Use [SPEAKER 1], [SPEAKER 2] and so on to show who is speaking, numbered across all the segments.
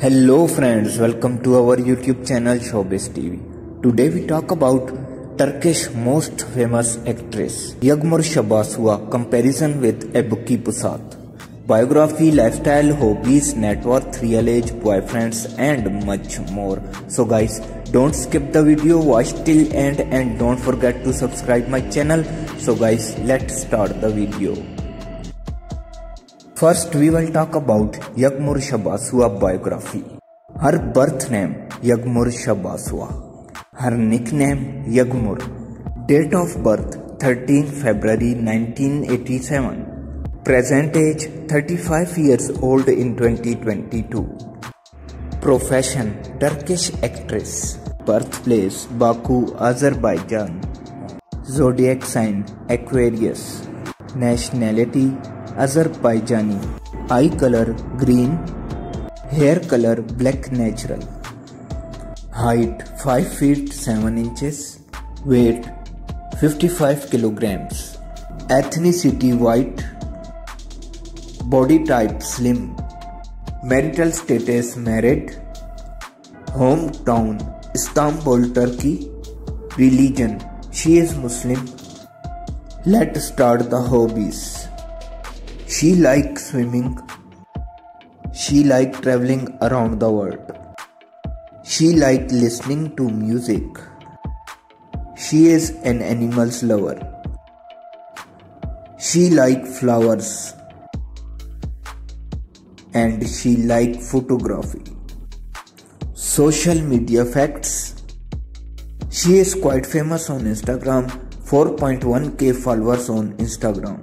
[SPEAKER 1] Hello friends, welcome to our YouTube channel Showbiz TV. Today we talk about Turkish most famous actress Yağmur Şabaşova comparison with Ebru Pusat. Biography, lifestyle, hobbies, net worth, real age, boyfriends and much more. So guys, don't skip the video, watch till end and don't forget to subscribe my channel. So guys, let's start the video. First, we will talk about Yağmur Şabaşova biography. Her birth name Yağmur Şabaşova. Her nickname Yağmur. Date of birth 13 February 1987. Present age 35 years old in 2022. Profession Turkish actress. Birthplace Baku, Azerbaijan. Zodiac sign Aquarius. Nationality Azerbaijani. Eye color green. Hair color black natural. Height 5 feet 7 inches. Weight 55 kilograms. Ethnicity white. Body type slim. Marital status married. Hometown Istanbul, Turkey. Religion she is Muslim. Let's start the hobbies. She likes swimming. She likes traveling around the world. She likes listening to music. She is an animals lover. She likes flowers. And she likes photography. Social media facts. She is quite famous on Instagram. 4.1k followers on Instagram.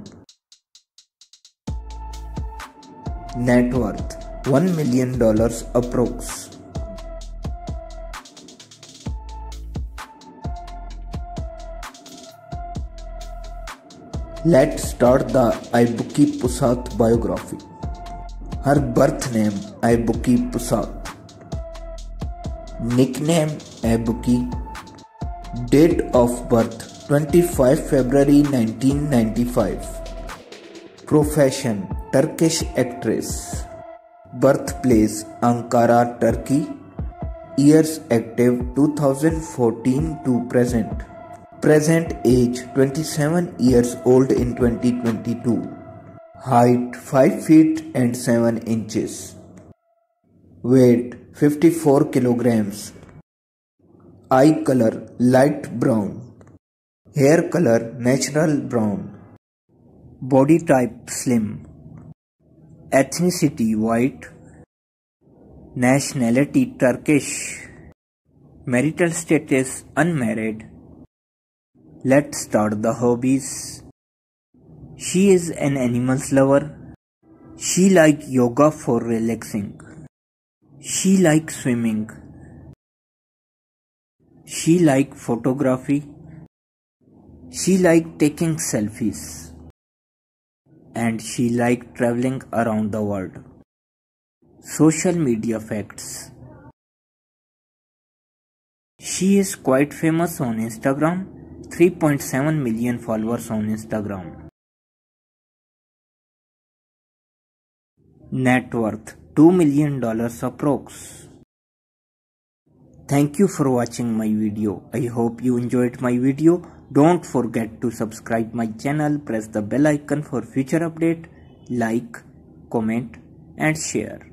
[SPEAKER 1] Net worth $1 million approx. Let's start the Ebru Pusat biography. Her birth name Ebru Pusat. Nickname Ebru. Date of birth 25 February 1995. Profession Turkish actress. Birthplace Ankara, Turkey. Years active 2014 to present. Present age 27 years old in 2022. Height 5 feet and 7 inches. Weight 54 kilograms. Eye color light brown. Hair color natural brown. Body type slim. Ethnicity white. Nationality Turkish. Marital status unmarried. Let's start the hobbies. She is an animals lover. She likes yoga for relaxing. She likes swimming. She likes photography. She likes taking selfies. And she likes traveling around the world. Social media facts. She is quite famous on Instagram. 3.7 million followers on Instagram. Net worth $2 million approx. Thank you for watching my video. I hope you enjoyed my video. Don't forget to subscribe my channel, press the bell icon for future update, like, comment and share.